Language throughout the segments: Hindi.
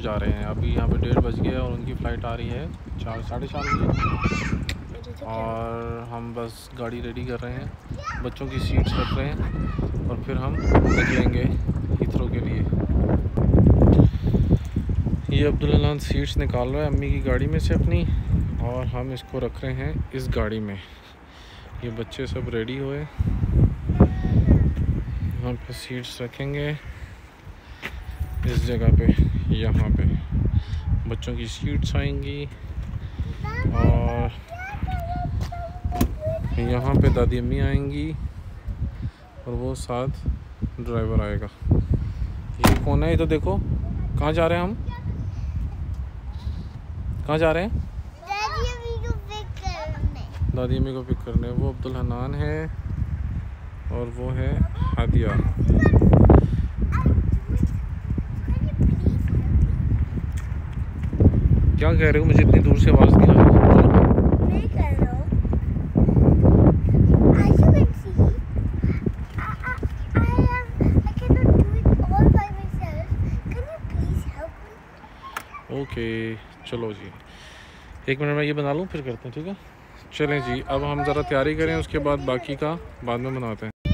जा रहे हैं। अभी यहाँ पे 1:30 बज गए और उनकी फ़्लाइट आ रही है 4 साढ़े 4 बजे और हम बस गाड़ी रेडी कर रहे हैं, बच्चों की सीट्स रख रहे हैं और फिर हम निकलेंगे हीथ्रो के लिए। ये अब्दुल्ला सीट्स निकाल रहा है अम्मी की गाड़ी में से अपनी और हम इसको रख रहे हैं इस गाड़ी में। ये बच्चे सब रेडी हुए, यहाँ पे सीट्स रखेंगे इस जगह पे, यहाँ पे बच्चों की सीट्स आएंगी और यहाँ पे दादी अम्मी आएंगी और वो साथ ड्राइवर आएगा। ये कौन है? ये तो देखो, कहाँ जा रहे हैं हम? कहाँ जा रहे हैं? दादी अम्मी को पिक करने। वो अब्दुल हनान है और वो है हादिया। क्या कह रहे हो? मुझे इतनी दूर से आवाज़ नहीं आ रही। ओके चलो जी, 1 मिनट में ये बना लूँ फिर करते हैं, ठीक है? चलें जी, अब हम ज़रा तैयारी करें, उसके बाद बाकी का बाद में बनाते हैं।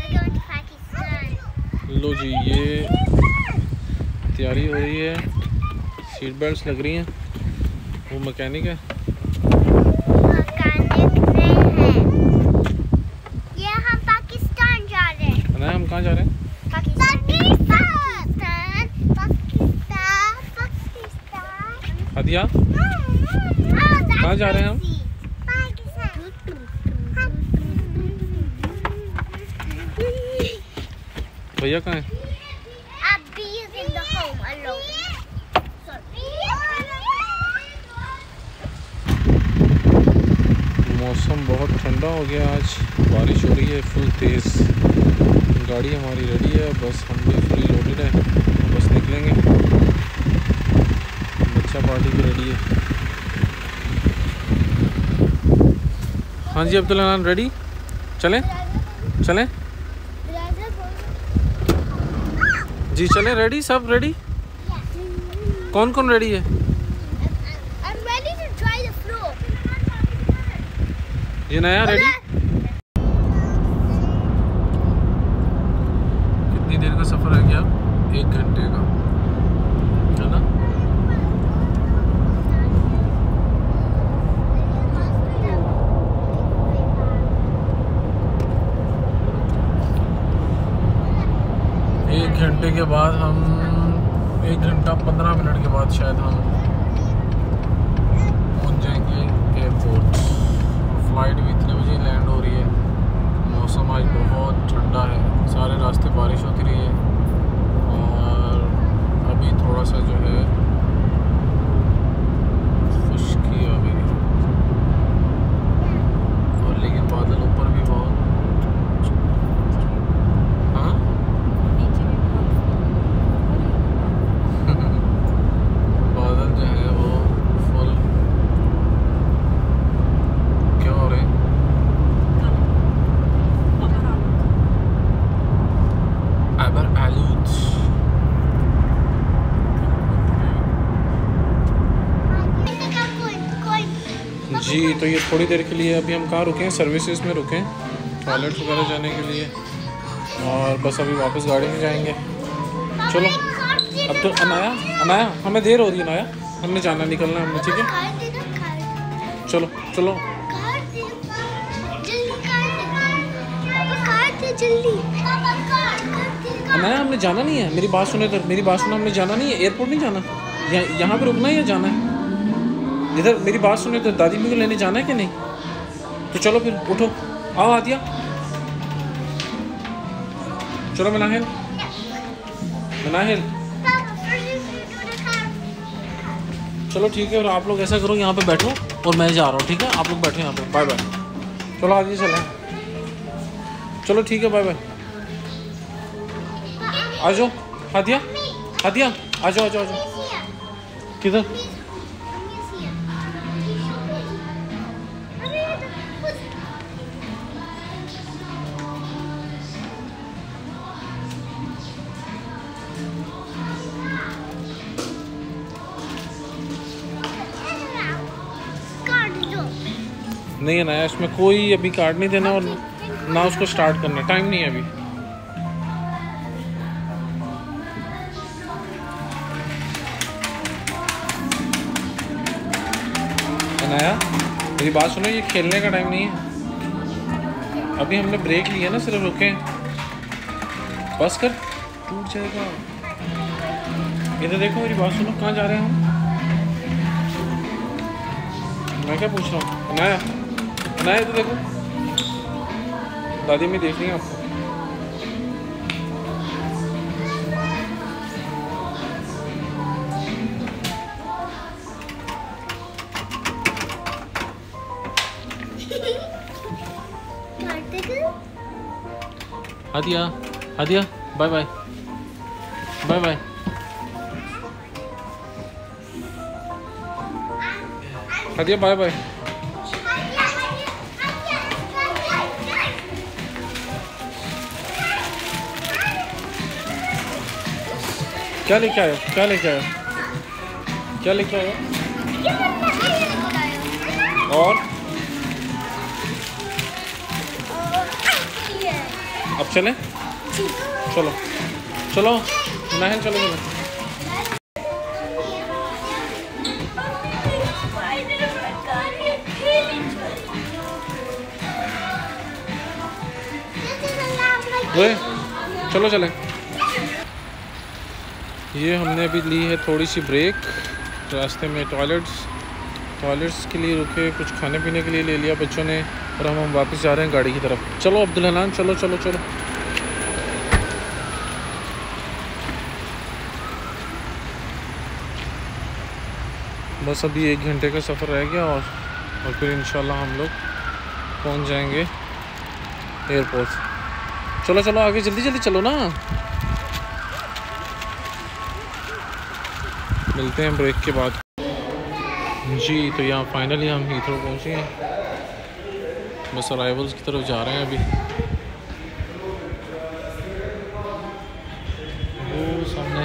लो जी, ये तैयारी हो रही है, सीट बेल्ट्स लग रही हैं। वो मैकेनिक है, ये हम पाकिस्तान जा रहे हैं। ना हम कहाँ जा रहे हैं? हादिया कहाँ जा रहे हैं हम? भैया कहाँ हैं? मौसम बहुत ठंडा हो गया, आज बारिश हो रही है फुल तेज़। गाड़ी हमारी रेडी है, बस हम भी फुली लोडेड है, बस निकलेंगे। बच्चा पार्टी भी रेडी है। हाँ जी अब्दुल हनान रेडी? चलें चलें जी, चलें। रेडी? सब रेडी? कौन कौन रेडी है? ये नया रेडी? कितनी देर का सफ़र है क्या? 1 घंटे का है ना? एक घंटे के बाद हम 1 घंटा 15 मिनट के बाद शायद हम पहुंच जाएंगे एयरपोर्ट। फ्लाइट भी इतने बजे लैंड हो रही है। मौसम आज बहुत ठंडा है, सारे रास्ते बारिश होती रही है और अभी थोड़ा सा जो है खुश्की आ गई है और लेकिन बादल ऊपर भी बहुत। हाँ बादल जो है वो फुल क्या हो रहे हैं? आलूद जी। तो ये थोड़ी देर के लिए अभी हम कहाँ रुके? सर्विसेज में रुके, टॉयलेट वगैरह जाने के लिए और बस अभी वापस गाड़ी में जाएंगे। चलो अब तो अनाया अनाया हमें देर हो रही है। अनाया हमने जाना, निकलना हमने, ठीक है? चलो चलो अनाया, हमने जाना नहीं है। मेरी बात सुने तो, मेरी बात सुनो, हमने जाना नहीं है, एयरपोर्ट नहीं जाना। यहाँ पे रुकना है या जाना है? इधर मेरी बात सुने तो, दादी भी को लेने जाना है कि नहीं? तो चलो फिर उठो, आओ आदिया, चलो मनाहिल मनाहिल, चलो ठीक है। और आप लोग ऐसा करो, यहाँ पे बैठो और मैं जा रहा हूँ, ठीक है? आप लोग बैठो यहाँ पे। Bye bye. चलो आदिया चलें, चलो ठीक है, बाय बाय। आ जाओ हादिया, हादिया आ जाओ, आ जाओ, आ जाओ। किधर? नहीं अनाया, इसमें कोई अभी कार्ड नहीं देना और ना उसको स्टार्ट करना, टाइम नहीं है अभी। अनाया मेरी बात सुनो, ये खेलने का टाइम नहीं है अभी, हमने ब्रेक लिया ना, सिर्फ रुके। बस कर, टूट जाएगा। इधर देखो, मेरी बात सुनो, कहाँ जा रहे हैं हम? मैं क्या पूछ रहा हूँ? अनाया, अनाया इधर देखो, दादी में देख रही है आपको। Hadiya, Hadiya bye bye, bye bye. Hadiya bye bye. क्या लेके आए? क्या लेके आए? क्या लेके आए? और अब चलें? चलो चलो महल, चलो चलो। चलो चलें। ये हमने अभी ली है थोड़ी सी ब्रेक, रास्ते में टॉयलेट्स के लिए रुके, कुछ खाने पीने के लिए ले लिया बच्चों ने, और हम वापस जा रहे हैं गाड़ी की तरफ। चलो अब्दुल्ला, चलो चलो चलो। बस अभी 1 घंटे का सफ़र रह गया और फिर इंशाल्लाह हम लोग पहुंच जाएंगे एयरपोर्ट। चलो चलो आगे, जल्दी जल्दी चलो ना। मिलते हैं ब्रेक के बाद जी। तो यहाँ फाइनली हम हीथ्रो पहुँचे हैं, बस अराइवल्स की तरफ जा रहे हैं अभी। वो सामने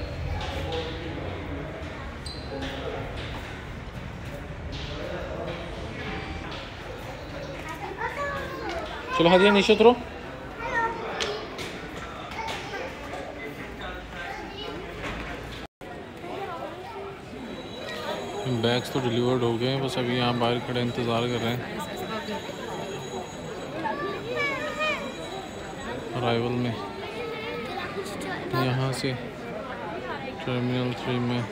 चलो, हादिया नीचे उतरो। बैग्स तो डिलीवर्ड हो गए हैं, बस अभी यहाँ बाहर खड़े इंतज़ार कर रहे हैं अराइवल में। यहाँ से टर्मिनल 3 में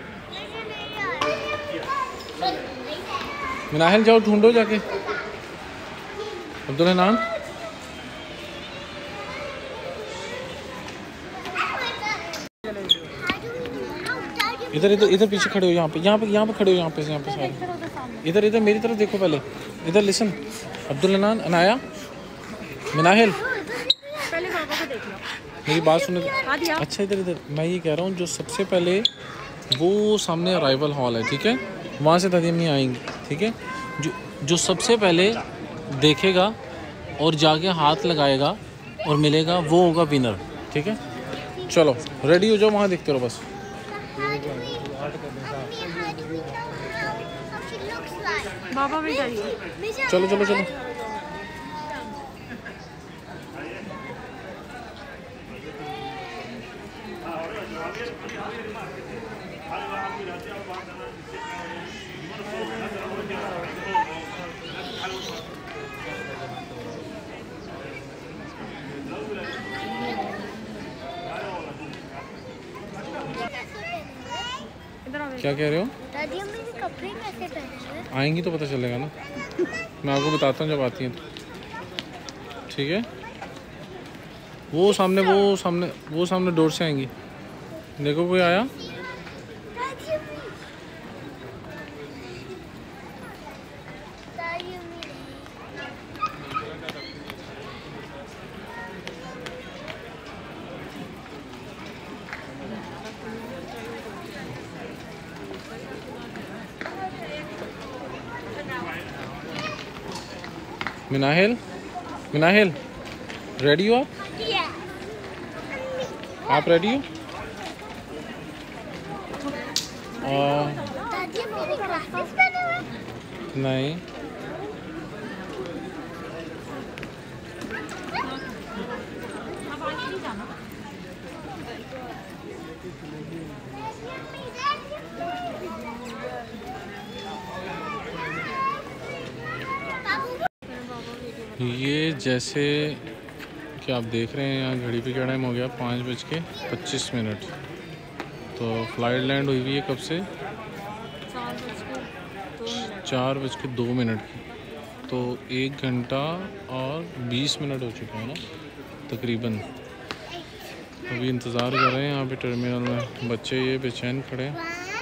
मिनाहिल जाओ, ढूंढो जाके अब्दुल्ला नाम। इधर इधर इधर पीछे खड़े हो, यहाँ पे खड़े हो, यहाँ पे सारे इधर इधर मेरी तरफ देखो पहले, इधर लिसन। अब्दुल्ला नान, अनाया, मिनाहिल, पहले बाबा को देख लो, मेरी बात सुनो। अच्छा इधर इधर मैं ये कह रहा हूँ, जो सबसे पहले वो सामने अराइवल हॉल है, ठीक है, वहाँ से दादी अम्मी आएंगी, ठीक है। जो सबसे पहले देखेगा और जाके हाथ लगाएगा और मिलेगा, वो होगा विनर, ठीक है। चलो रेडी हो जाओ, वहाँ देखते रहो बस। बाबा भी जाइए। चलो चलो चलो। क्या कह रहे हो? दादी हम मेरे कपड़े कैसे पहनेंगे? आएंगी तो पता चलेगा ना, मैं आपको बताता हूँ जब आती हैं तो, ठीक है। वो सामने डोर से आएंगी। देखो कोई आया। मिनाहिल रेडी हो आप? आप रेडी हो? दादी मेरे ग्लासेस पहने हुए? नहीं, ये जैसे कि आप देख रहे हैं यहाँ घड़ी पे क्या टाइम हो गया, 5:25। तो फ़्लाइट लैंड हुई हुई है कब से? 4:02 की। तो 1 घंटा और 20 मिनट हो चुके हैं ना तकरीबन। अभी इंतज़ार कर रहे हैं यहाँ पे टर्मिनल में। बच्चे ये बेचैन खड़े हैं।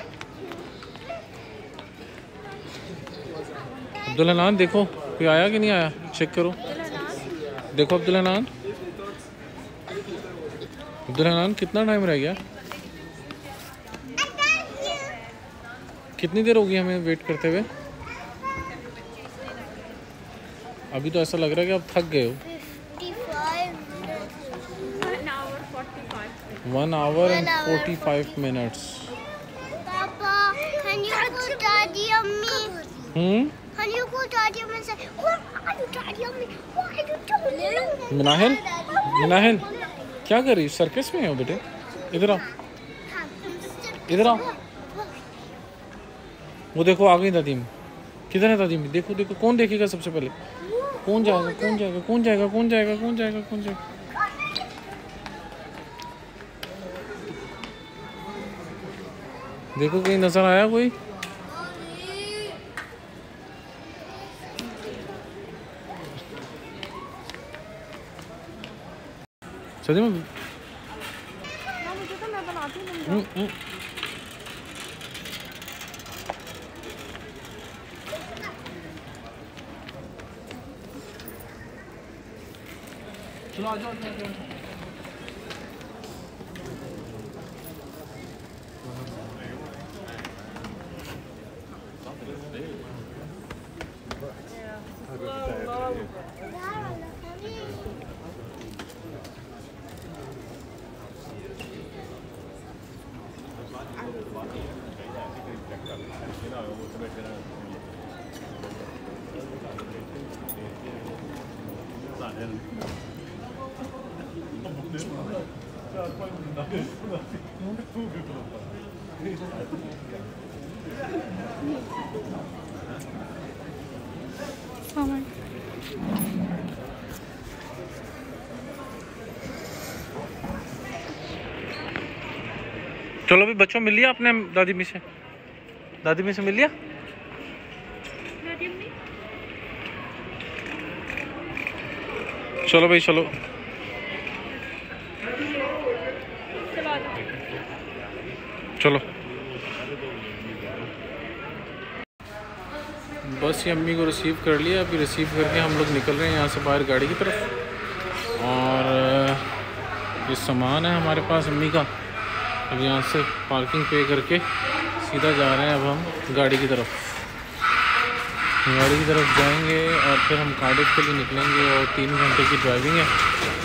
अब्दुल्ला नान देखो कोई आया कि नहीं आया, चेक करो। देखो अब्दुल्ला नान कितना टाइम रह गया? कितनी देर होगी हमें वेट करते हुए? अभी तो ऐसा लग रहा है कि आप थक गए हो। 1 hour and 45 minutes. Papa, can you go daddy on me? Can you go daddy on me and say, why are you daddy on me? Why are you daddy on me? Minahil क्या कर रही? सर्कस में हो बेटे? इधर आओ, इधर आओ। वो देखो आ गई दादी में। किधर है दादी में? देखो देखो कौन देखेगा सबसे पहले? कौन जाएगा कौन जाएगा कौन जाएगा कौन जाएगा कौन जाएगा कौन जाएगा? देखो कहीं नजर आया कोई? सच में? मुझे तो मैं बनाती हूँ। चलो आ जाओ। चलो भी बच्चों मिल लिया आपने दादी में से? दादी में से मिल लिया? चलो भाई चलो। चलो बस ये अम्मी को रिसीव कर लिया। अभी रिसीव करके हम लोग निकल रहे हैं यहाँ से बाहर गाड़ी की तरफ। और ये सामान है हमारे पास अम्मी का। अब यहाँ से पार्किंग पे करके सीधा जा रहे हैं अब हम गाड़ी की तरफ जाएंगे। और फिर हम कार्डिफ के लिए निकलेंगे और 3 घंटे की ड्राइविंग है।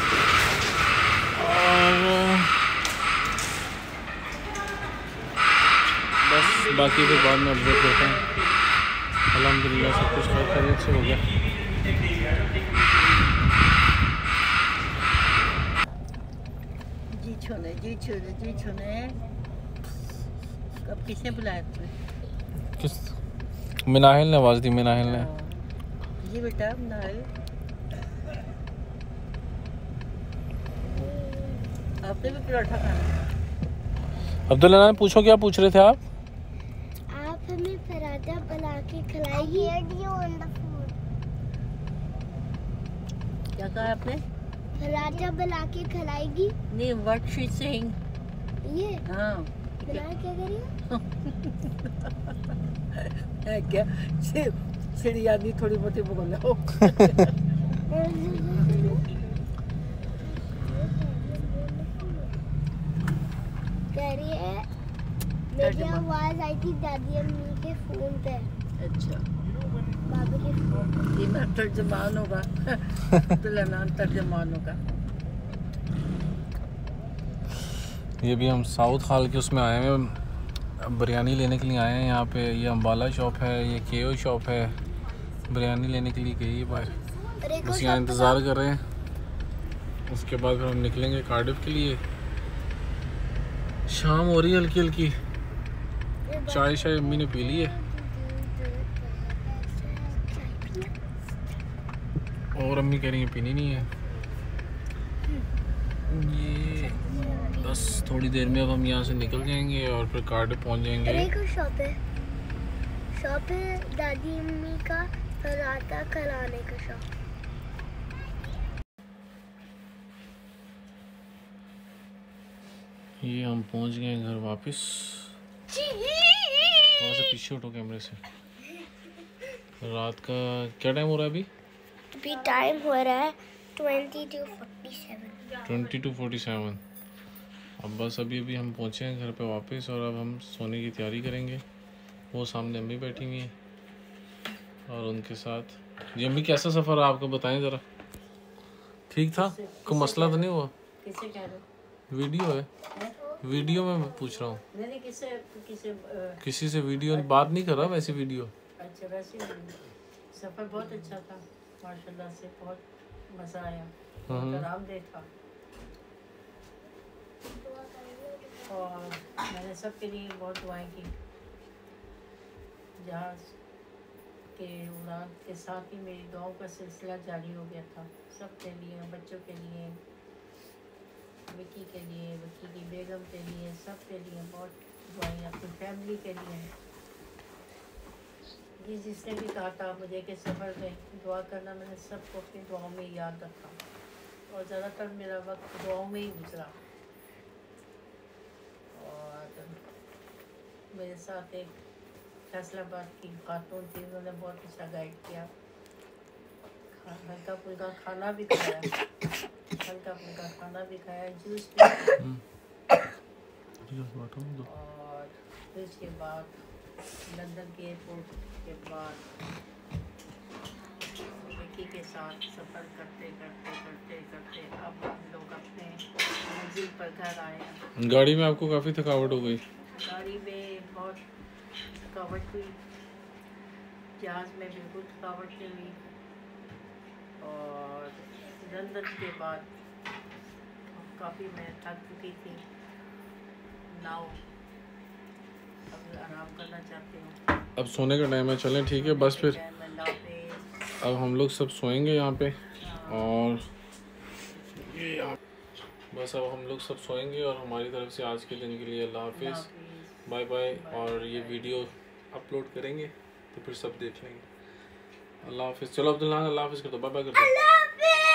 और बस बाकी फिर बाद में अपडेट देते हैं। अल्हम्दुलिल्लाह सब कुछ खैरियत से हो गया। जी छोने अब किसने बुलाया तुम्हें? किस? मिनाहिल ने आवाज़ दी। मिनाहिल ने। जी बेटा मिनाहिल आपने भी पराठा खाना? अब्दुल्ला ने पूछो क्या पूछ रहे थे आप? आप हमें पराठा बना के खिलाइए। क्या कहा आपने? पराठा बना के खिलाएगी? नहीं व्हाट शी सेइंग? ये हाँ बना क्या करिए? क्या सीढ़ी आदमी थोड़ी बहुत बोल लो। कह रही है मेरी आवाज आई थी दादी अम्मी के फोन पे। अच्छा बाबा के फोन। ये ना तर्जमान होगा। दुल्हन तर्जमान होगा। ये भी हम साउथ हाल के उसमें आए हैं, बिरयानी लेने के लिए आए हैं यहाँ पे। ये अम्बाला शॉप है, ये केओ शॉप है। बिरयानी लेने के लिए गई है बाहर। बस यहाँ इंतज़ार कर रहे हैं। उसके बाद फिर हम निकलेंगे कार्डिफ के लिए। शाम हो रही है हल्की हल्की। चाय शाय अम्मी ने पी ली है। और अम्मी कह रही है पीनी नहीं है। ये बस थोड़ी देर में अब हम यहाँ से निकल जाएंगे और फिर कार्डिफ पहुँच जाएंगे। शॉप है दादी अम्मी का पराठा खिलाने का शॉप। ये हम पहुँच गए घर वापस। थोड़ा सा पीछे उठो कैमरे से। रात का क्या टाइम हो रहा है अभी? अभी टाइम हो रहा है 20 to 47। अब बस अभी हम पहुँचे हैं घर पे वापस और अब हम सोने की तैयारी करेंगे। वो सामने अम्मी बैठी हुई हैं और उनके साथ। जी अम्मी कैसा सफ़र रहा आपका बताएं ज़रा। ठीक था? कोई मसला तो नहीं हुआ? किसे कह रहे हो? वीडियो है, वीडियो में मैं पूछ रहा हूँ। नहीं किसी से वीडियो बात नहीं कर रहा, वैसे वीडियो। अच्छा वैसे सफ़र बहुत अच्छा था माशाल्लाह से, बहुत मज़ा आया, बहुत आरामदेह था। और मैंने सबके लिए बहुत दुआएं की। जहाज़ के उड़ान के साथ ही मेरी दुआओं का सिलसिला जारी हो गया था। सबके लिए, बच्चों के लिए, विक्की के लिए, विक्की की बेगम के लिए, सब के लिए बहुत दुआएं, अपनी फैमिली के लिए। ये जिसने भी कहा था मुझे कि सफ़र में दुआ करना, मैंने सबको अपनी दुआओं में याद रखा और ज़्यादातर मेरा वक्त दुआओं में ही गुजरा। और मेरे साथ एक फैसलाबाद की खातून थी, उन्होंने बहुत अच्छा गाइड किया। हल्का फुल्का खाना भी खाया, जूस भी और फिर उसके बाद लंदन के एयरपोर्ट के बाद विक्की के साथ सफ़र करते अब हम लोग अपने मंजिल पर घर आए। गाड़ी में आपको काफ़ी थकावट हो गई? गाड़ी में बहुत थकावट हुई, जहाज़ में बिल्कुल थकावट नहीं हुई। और लंदन के बाद काफ़ी मैं थक चुकी थी। नाउ अब आराम करना चाहती हूँ। अब सोने का टाइम है, चलें ठीक है। बस फिर अब हम लोग सब सोएंगे यहाँ पे और ये बस अब हम लोग सब सोएंगे और हमारी तरफ से आज के दिन के लिए अल्लाह हाफिज़, बाय बाय। और ये वीडियो अपलोड करेंगे तो फिर सब देख लेंगे। अल्लाह हाफिज़। चलो अब्दुल्ला अल्लाह हाफिज़ कर दो, बाय बाय कर दो।